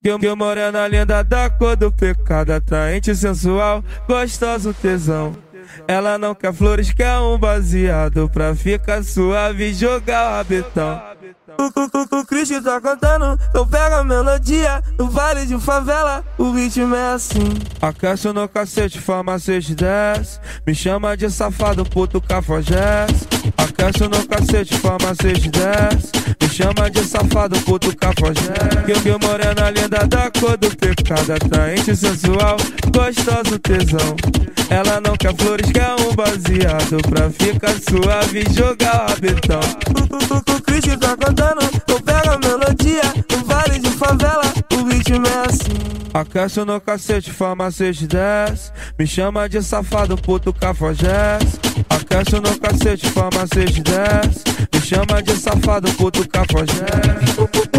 Que morena linda da cor do pecado, atraente, sensual, gostoso, tesão. Ela não quer flores, quer um baseado pra ficar suave e jogar o rabetão. O Cristo tá cantando, eu pego a melodia no vale de favela, o ritmo é assim. Aquece no cacete, farmacêutico desce, me chama de safado, puto cafajeste. Aquece no cacete, farmacêutico desce, me chama de safado, puto cafajeste. Que morena linda da cor do pecado, atraente, sensual, gostoso, tesão. Ela não quer flores, quer um baseado pra ficar suave e jogar o rabetão. O Cristo tá cantando, eu pego a melodia no vale de favela, o ritmo é assim. Aquece no cacete, farmacêutico desce, me chama de safado, puto cafajeste. Aquece no cacete, farmacêutico desce, me chama de safado, puto cafajeste.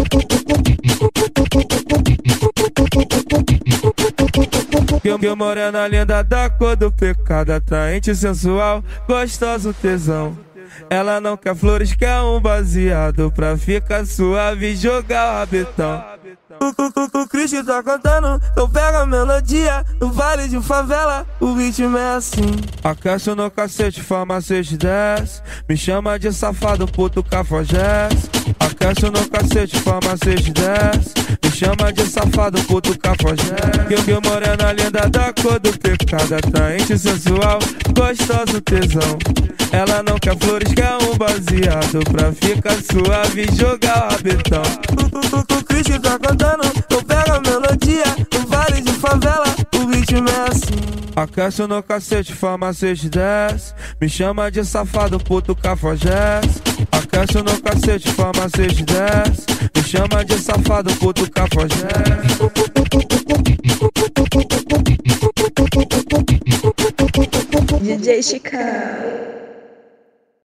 Que morena linda da cor do pecado, atraente, sensual, gostoso, tesão. Ela não quer flores, quer um baseado pra ficar suave e jogar o rabetão. O Cristo tá cantando, eu pego a melodia no vale de favela, o ritmo é assim. Aquece no cacete, farmacêutico desce, me chama de safado, puto cafajeste. Aquece no cacete, farmacêutico desce, me chama de safado, puto cafajeste. Que morena linda da cor do pecado, atraente, sensual, gostoso, tesão. Ela não quer flores, quer um baseado pra ficar suave e jogar o rabetão. O Cristo tá cantando, eu pego a melodia no vale de favela, o ritmo é assim. Aquece no cacete, farmacêutico desce, me chama de safado, puto cafajeste. Aquece no cacete, farmacêutico desce, me chama de safado, puto cafajeste. DJ Chicão.